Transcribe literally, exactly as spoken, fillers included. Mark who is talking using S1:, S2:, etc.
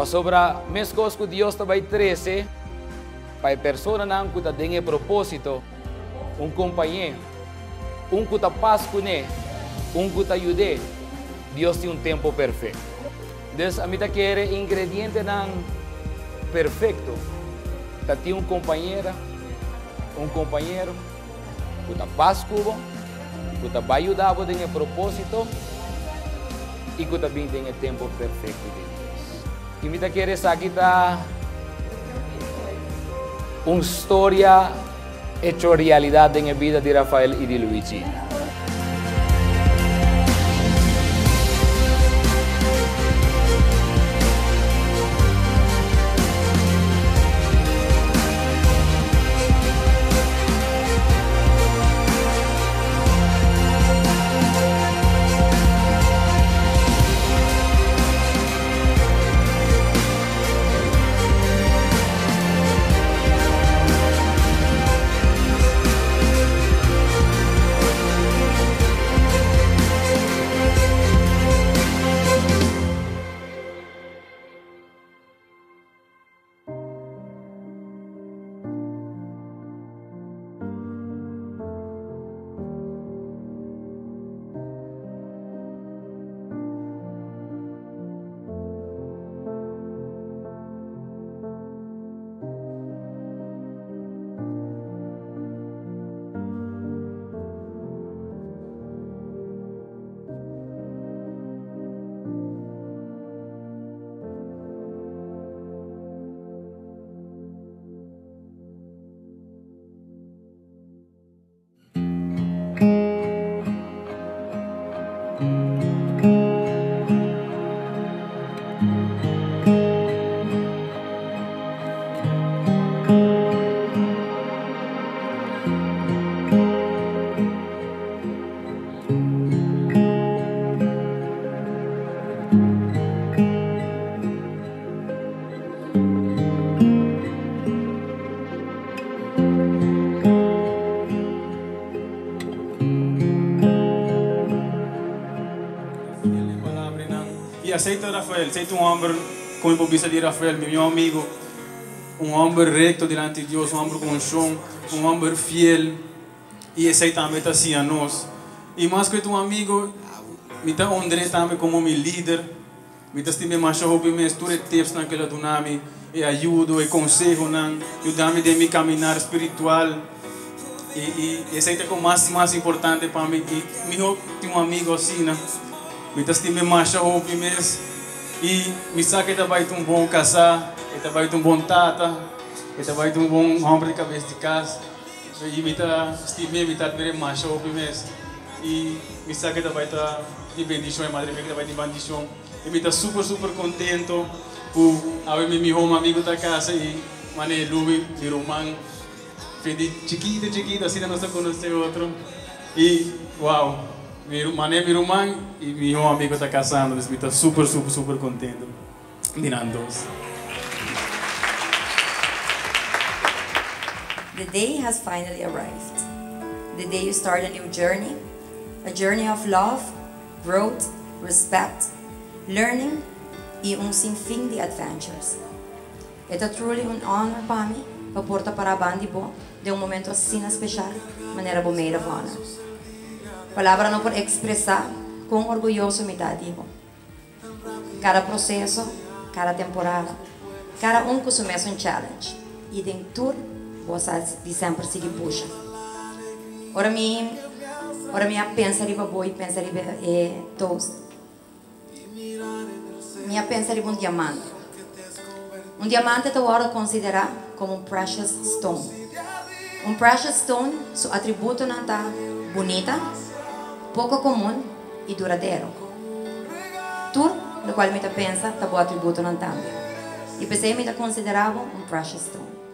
S1: para sobra mes cosas que Dios te va a trece, para persona não que tenha propósito, um companheiro, um que te paz com ele, um que te ajude, Deus tem um tempo perfeito. Então, a mim te quer ingrediente não perfeito, te tem um companheiro, um companheiro que te paz com você, que te vai ajudar a ter propósito e que também tem o tempo perfeito de Deus. E me te quer aqui tá uma história hecha realidade na vida de Rafael e de Luigi.
S2: Aceito Rafael, aceito um homem com a improvisa de Rafael, meu amigo, um homem recto diante de Deus, um homem com chão, um homem fiel, e aceita também assim a nós. E mais que um amigo, me dá André também como meu líder, me dá também mais hobby, me estuda tips naquela dunami, e ajuda, e consejo, e ajuda-me de meu caminhar espiritual, e, e, e aceita como mais mais importante para mim. E meu tem um amigo assim, né? Me dá também mais hobby mesmo. E me sabe que vai ter um bom casar, que vai ter um bom tata, que vai ter um bom homem de cabeça de casa. E me dá também me dá bem mais hobby mesmo. E me sabe que vai ter de bendição, madre que vai ter bendição. E me dá super super contente por haver meu home amigo da casa e mané Louis, meu irmão, de chiquito chiquito assim não se conhece outro. E uau! Meu mané, meu irmão e meu amigo está casando, eles estão super, super, super contentes. Mirando-os.
S3: The day has finally arrived. The day you start a new journey, a journey of love, growth, respect, learning e um sinfim de adventures. É truly um honor para mim, para portar para a banda de um momento assim especial, maneira boa of honor. Palavra não pode expressar quão orgulhoso me dá, digo. Cada processo, cada temporada, cada um começa um challenge. E dentro, você de sempre se puxa. Ora, mim, ora minha pensa riba boi, pensa riba é toast. Minha pensa riba um diamante. Um diamante é agora considerado como um precious stone. Um precious stone, seu atributo não está bonita, pouco comum e duradouro. Tudo no qual me pensa está bom atributo não também. E pensei me considerava um precious stone.